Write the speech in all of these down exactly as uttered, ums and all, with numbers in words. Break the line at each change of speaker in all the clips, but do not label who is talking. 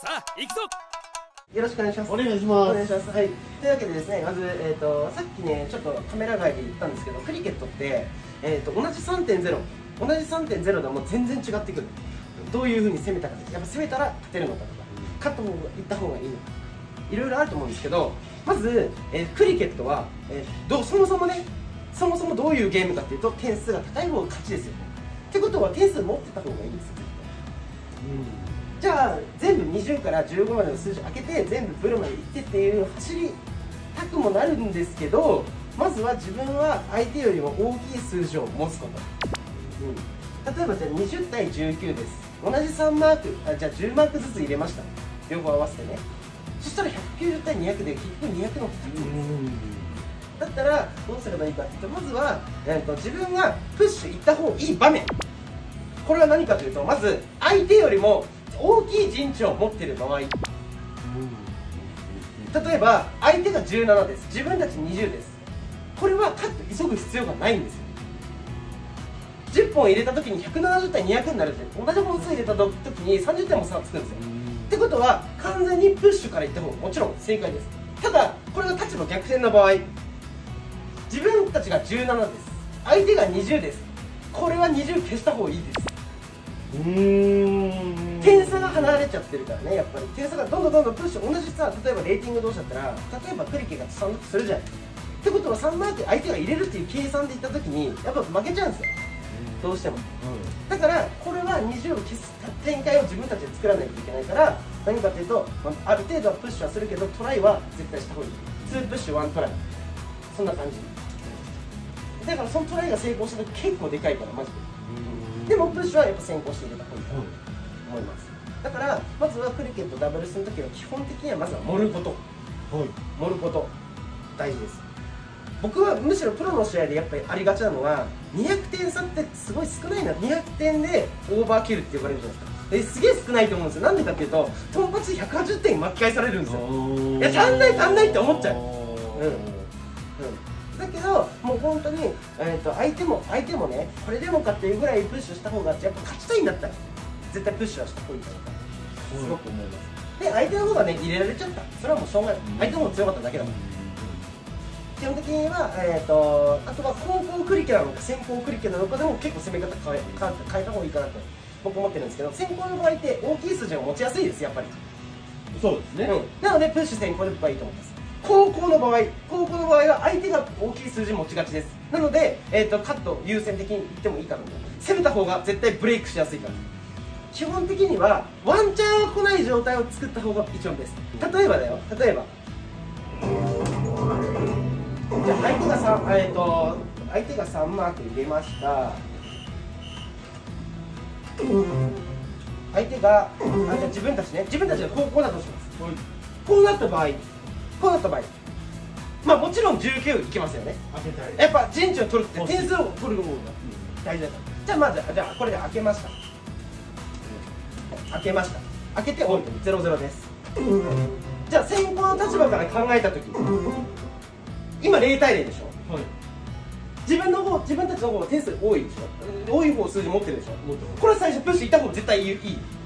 さあ行くぞ。
よろしくお願いします。
お願いします。
お願いします。はい。というわけでですね、まず、えーと、さっきね、ちょっとカメラ外で言ったんですけど、クリケットって、えーと、同じ さんてんゼロ、同じ さんてんゼロ でも全然違ってくる。どういうふうに攻めたかって、やっぱ攻めたら勝てるのかとか、勝った方がいった方がいいのか、いろいろあると思うんですけど、まず、えー、クリケットは、えー、どそもそもね、そもそもどういうゲームかっていうと、点数が高い方が勝ちですよね。ってことは、点数持ってた方がいいんですよ。うんじゃあ全部にじゅうからじゅうごまでの数字開けて全部プロまで行ってっていう走りたくもなるんですけど、まずは自分は相手よりも大きい数字を持つこと、うん、例えばじゃあにじゅう対じゅうきゅうです。同じさんマーク、あじゃあじゅうマークずつ入れました、両方合わせてね。そしたらひゃくきゅうじゅう対にひゃくで結局にひゃくのふたつです。だったらどうすればいいかっていうと、まずは、えー、と自分がプッシュ行った方がいい場面、これは何かというと、まず相手よりも大きい陣地を持っている場合、例えば相手がじゅうななです、自分たちにじゅうです。これはカット急ぐ必要がないんですよ。じゅっぽん入れた時にひゃくななじゅう対にひゃくになるって、同じ本数入れた時にさんじゅってんも差がつくんですよ。ってことは完全にプッシュからいった方がもちろん正解です。ただこれが立場逆転の場合、自分たちがじゅうななです、相手がにじゅうです。これはにじゅう消した方がいいです。うーん点差が離れちゃってるからね。やっぱり点差がどんどんどんどんプッシュ、同じさ、例えばレーティング同士だったら、例えばクリケがさんするじゃないってことはさんマーク相手が入れるっていう計算でいった時にやっぱ負けちゃうんですよ、どうしても、うん、だからこれはにじゅうを消す展開を自分たちで作らないといけないから、何かというと、まあ、ある程度はプッシュはするけどトライは絶対した方がいい。にプッシュいちトライ、そんな感じだから、そのトライが成功した時結構でかいからマジで。でもプッシュはやっぱ先行して入れた方がいいと思います。だからまずはクリケットダブルスの時は基本的にはまずは盛ること、はい、盛ること大事です。僕はむしろプロの試合でやっぱりありがちなのは、にひゃくてん差ってすごい少ないな、にひゃくてんでオーバーキルって呼ばれるじゃないですか。えすげえ少ないと思うんですよ。なんでかっていうと、トンパチひゃくはちじゅってん巻き返されるんですよ。いや足んない足んないって思っちゃう。うんうんだけど、もう本当に、えー、と相手も相手もね、これでもかっていうぐらいプッシュした方が、やっぱ勝ちたいんだったら絶対プッシュはした方がいいかなとすごく思います。で相手の方がね入れられちゃった、それはもうしょうがない、相手の方が強かっただけだから。基本的には、えー、とあとは後攻クリケなのか先行クリケなのかでも結構攻め方変え変えた方がいいかなと僕思ってるんですけど、先行の場合って大きい数字が持ちやすいです、やっぱり。そうですね、うん、なのでプッシュ先行で僕はいいと思います。後攻の場合、後攻の場合は相手が大きい数字持ちがちです。なので、えー、とカット優先的にいってもいいかなと。攻めた方が絶対ブレイクしやすいから。基本的にはワンチャンは来ない状態を作った方が一番ベスト。例えばだよ、例えばじゃあ相手がさん、えー、と相手がさんマーク入れました。相手があじゃあ自分たちね、自分たちが後攻だとします。はい、こうなった場合こうなった場合、まあもちろんじゅうきゅういきますよね。やっぱ陣地を取るって点数を取る方が大事だから。じゃあまずじゃあこれで開けました、開けました開けておいてゼロゼロです。じゃあ先行の立場から考えた時、今ゼロ対ゼロでしょ、はい、自分の方自分たちの方が点数多いでしょ、多い方数字持ってるでしょ。これは最初プッシュいった方が絶対いい、はい、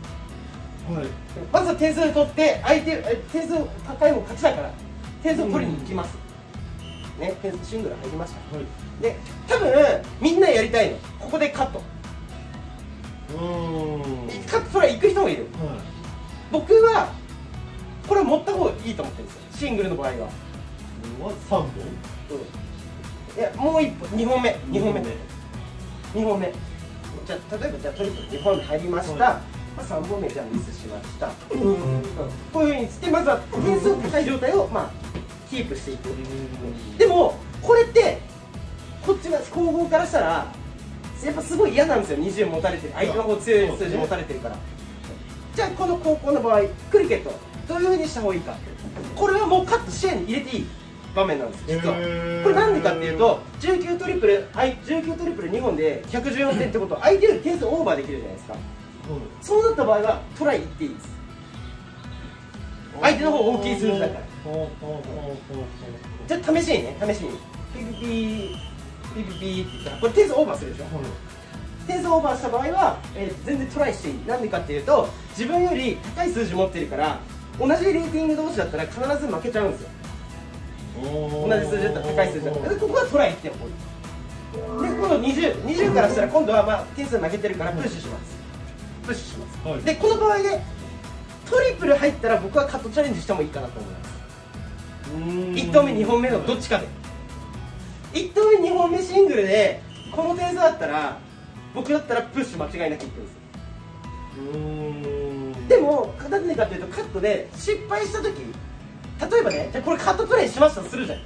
まずは点数を取って相手点数高い方が勝ちだから点数を取りに行きます、うん、ね、点数シングル入りました、はい、で多分みんなやりたいのここでカット、うーんカットそれは行く人もいる、はい、僕はこれを持った方がいいと思ってるんですよ、シングルの場合は。さんぼん、うん、いやもういっぽん、にほんめにほんめにほんめじゃあ例えばじゃあトリプルにほんめ入りました、はい、まあ、さんぼんめじゃあミスしました、うんうん、こういうふうにしてまずは点数高い状態を、まあ、キープしていく。でもこれってこっちが後攻からしたらやっぱすごい嫌なんですよ、にじゅう持たれてる、相手の方強い数字持たれてるから。じゃあこの後攻の場合クリケットどういうふうにした方がいいか、これはもうカット視野に入れていい場面なんです実は。これなんでかっていうと、じゅうきゅうトリプルじゅうきゅうトリプルにほんでひゃくじゅうよんてんってことは相手より点数オーバーできるじゃないですか。そうなった場合はトライいっていいです、相手の方大きい数字だから。じゃあ試しにね、試しにピピピーピピピーって言ったらこれ点数オーバーするでしょ。 点数オーバーした場合は、えー、全然トライしていい。なんでかっていうと、自分より高い数字持ってるから同じレーティング同士だったら必ず負けちゃうんですよ。同じ数字だったら高い数字だったら、でここはトライって多い。で今度にじゅう、にじゅうからしたら今度はまあ点数負けてるからプッシュします。プッシュします、はい、でこの場合でトリプル入ったら僕はカットチャレンジしてもいいかなと思います。いっ投目にほんめのどっちかで、いっ投目にほんめシングルでこの点数だったら僕だったらプッシュ間違いなくいってるんですよ。うーんでもなんでかというと、カットで失敗した時、例えばね、じゃあこれカットトライしましたとするじゃん。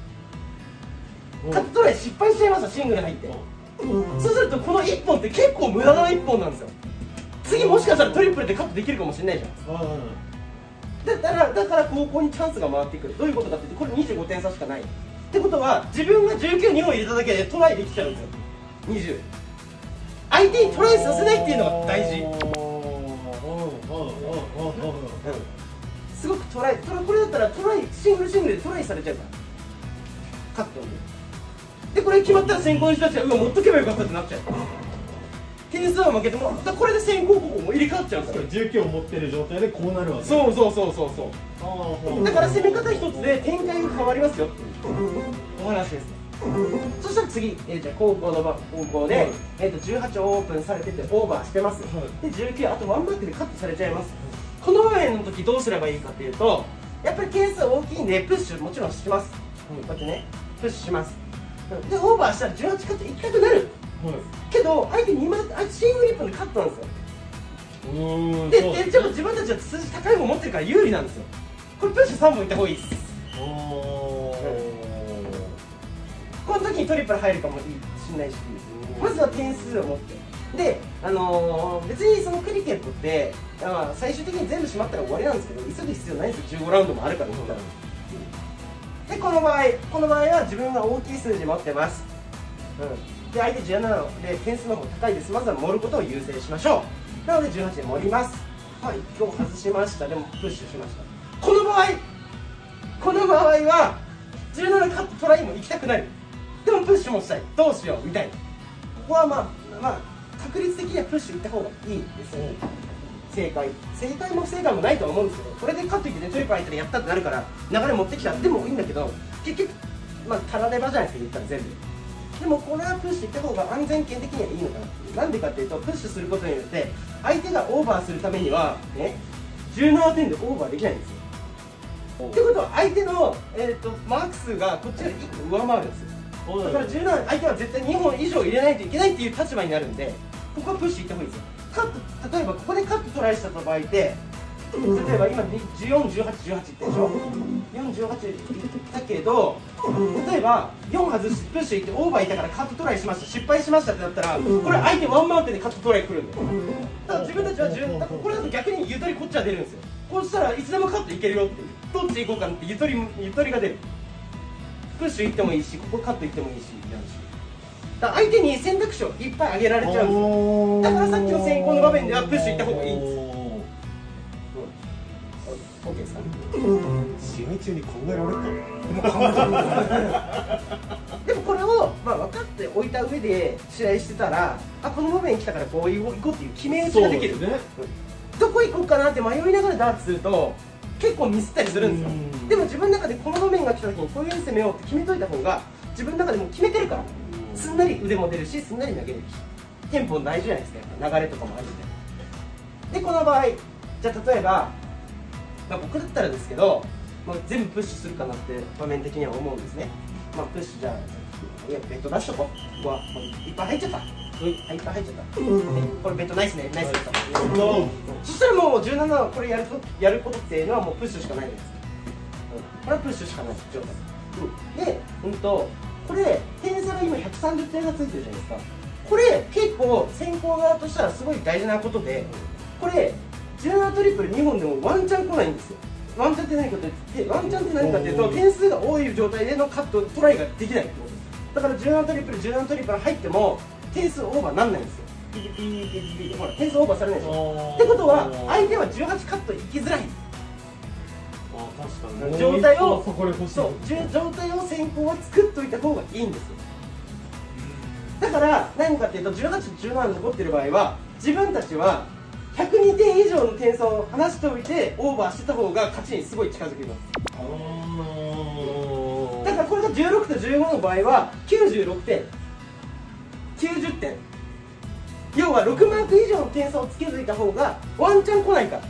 カットトライ失敗しちゃいました、シングル入って。そうするとこのいっぽんって結構無駄ないっぽんなんですよ。次もしかしたらトリプルでカットできるかもしれないじゃん。だからだから後攻にチャンスが回ってくる。どういうことかっていうと、これにじゅうごてん差しかないってことは、自分がじゅうきゅう、にほん入れただけでトライできちゃうんですよ。にじゅう相手にトライさせないっていうのが大事。すごくトライ、これだったらトライ、シングルシングルでトライされちゃうからカットで、これ決まったら先行の人たちがうわ持っとけばよかったってなっちゃう。点数は負けても、これで先行後攻も入れ替わっちゃうんですよ。じゅうきゅうを持ってる状態でこうなるわけ。そうそうそうそうそう。だから攻め方一つで展開が変わりますよっていうお話ですね。そしたら次、えー、じゃあ高校の方向で、はい、えー、とじゅうはちオープンされててオーバーしてます、はい、でじゅうきゅう、あとワンマークでカットされちゃいます。この場面の時どうすればいいかっていうと、やっぱり点数大きいんでプッシュもちろんします、うん、こうやってねプッシュします。でオーバーしたらじゅうはちカットいきたくなる、はい、けど相手にマークシングルいっぽんでカットなんですよ。うーんでで、ね、ちょっと自分たちは数字高いもん持ってるから有利なんですよ。これプッシュさんぼんいった方がいいです。この時にトリプル入るかもしれないし、まずは点数を持って、で、あのー、別にそのクリケットって、まあ、最終的に全部閉まったら終わりなんですけど、急ぐ必要ないんですよ。じゅうごラウンドもあるから言ったら。でこの場合この場合は自分が大きい数字持ってます、うん、で相手じゅうななで点数の方が高いです。まずは盛ることを優先しましょう。なのでじゅうはちで盛ります。はい、今日外しました。でもプッシュしました。この場合この場合はじゅうななカットトライも行きたくなる、でもプッシュもしたい、どうしようみたいな。ここはまあまあ確率的にはプッシュ行った方がいいですね。正解正解も不正解もないとは思うんですけど、これでカットいってねトリプル入ったらやったってなるから流れ持ってきたでもいいんだけど、結局まあタラレバじゃないですか言ったら全部。でもこれはプッシュ行った方が安全圏的にはいいのかな。なんでかっていうと、プッシュすることによって相手がオーバーするためにはねじゅうななてんでオーバーできないんですよ。ってことは相手の、えー、とマーク数がこっちよりいっこ上回るんですよ。だからじゅうなな相手は絶対にほん以上入れないといけないっていう立場になるんで、ここはプッシュいった方がいいですよ。カット例えばここでカットトライした場合って、例えば今じゅうよん、じゅうはち、じゅうはちいってるでしょ。よん、じゅうはちいったけど、例えばよん外しプッシュいってオーバーいったからカットトライしました、失敗しましたってなったら、これ相手ワンマウンテンでカットトライ来るんで、だから自分たちはじゅうこれだと逆にゆとりこっちは出るんですよ。こうしたらいつでもカットいけるよっていう、どっち行こうかってゆとりゆとりが出る。プッシュいってもいいし、ここカットいってもいいし、やるし、だから相手に選択肢をいっぱいあげられちゃうんですよ。だからさっきの先行の場面ではプッシュいった方がいいんですよ。オッケーですか？
試合中に考えられた。
でもこれを、まあ、分かっておいた上で試合してたら、あこの場面来たからこう行こうっていう決め打ちができる。ね、どこ行こうかなって迷いながらダーツすると結構ミスったりするんですよ。でも自分の中でこの場面が来た時にこういうふうに攻めようって決めといた方が自分の中でもう決めてるから、すんなり腕も出るしすんなり投げれるし、テンポ大事じゃないですか、流れとかもあるんで。でこの場合じゃあ例えば、まあ、僕だったらですけど、まあ、全部プッシュするかなって場面的には思うんですね。まあ、プッシュじゃあいやベッド出しとこう。ここはもういっぱい入っちゃった、いっぱい入っちゃった、うん、これベッドナイスね、ナイスベッド、うん、そしたらもうじゅうななこれやるとやることっていうのはもうプッシュしかないんです、うん、これはプッシュしかない状態、うん、で、うんとこれ点差が今ひゃくさんじゅってんがついてるじゃないですか。これ結構先行側としたらすごい大事なことで、これじゅうななトリプルにほんでもワンチャン来ないんですよ。ワンチャンって何かってワンチャンって何かっていうと、点数が多い状態でのカットトライができないってことです。だからじゅうななトリプルじゅうななトリプル入っても点数オーバーなんないんですよ。ピーピーピーピーほら点数オーバーされないでしょ。ってことは相手はじゅうはちカットいきづらい。
確かに
状態をそう状態を先行は作っといた方がいいんですよ。 だから何かっていうとじゅうはち、じゅうなな残ってる場合は自分たちはひゃくにてん以上の点差を離しておいてオーバーしてた方が勝ちにすごい近づきます。だからこれがじゅうろくとじゅうごの場合はきゅうじゅうろくてん、きゅうじゅってん、要はろくマーク以上の点差をつけといた方がワンチャン来ないから。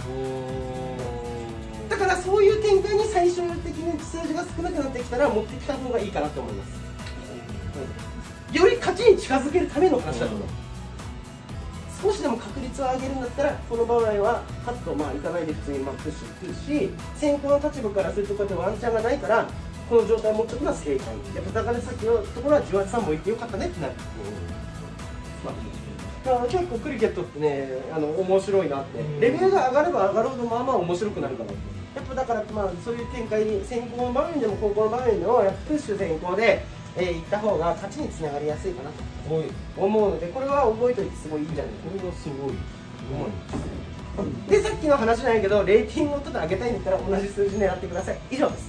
だからそういう展開に最終的に数字が少なくなってきたら持ってきた方がいいかなと思います、うん、より勝ちに近づけるための話だと思う、うん、少しでも確率を上げるんだったらこの場合はカットまあいかないで普通にまあプッシュするし、先行の立場からするとこうやってワンチャンがないからこの状態を持っておくのは正解。やっぱだからさっきのところはじゅうはち、さんぼんいってよかったねってなる、うん、まあ結構クリケットってね、あの面白いなって、レベルが上がれば上がるほどまあまあ面白くなるかなって、やっぱだからまあそういう展開に先行の場面でも後攻の場面でもやっぱプッシュ先行で、えー、いった方が勝ちにつながりやすいかなと思うので、これは覚えておいてすごいいいんじゃないかな。
これがすごい、
うん、でさっきの話なんやけど、レーティングをちょっと上げたいんだったら同じ数字狙ってください。以上です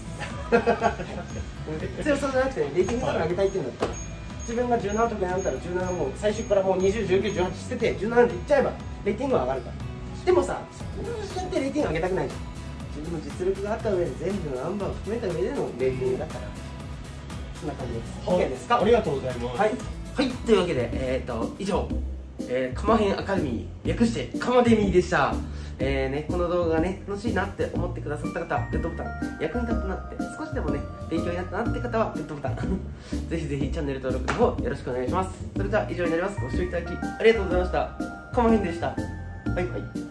強さじゃなくて、ね、レーティングとか上げたいっていうんだったら、自分がじゅうなな得になったらじゅうななもう最初からもうにじゅう、じゅうきゅう、じゅうはち捨ててじゅうななでいっちゃえばレーティングは上がるから。でもさ、そうやってレーティング上げたくないじゃん。自分の実力があった上で全部のナンバーを含めた上でのレーティングだから、そんな感じです。 OK ですか。
ありがとうございます。
はい、はい、というわけで、えー、と以上、えー、カマヘンアカデミー略してカマデミーでした。えーね、この動画がね楽しいなって思ってくださった方はグッドボタン、役に立ったなって少しでもね勉強になったなって方はグッドボタンぜひぜひチャンネル登録の方よろしくお願いします。それでは以上になります。ご視聴いただきありがとうございました。カマヘンでした。バイバイ。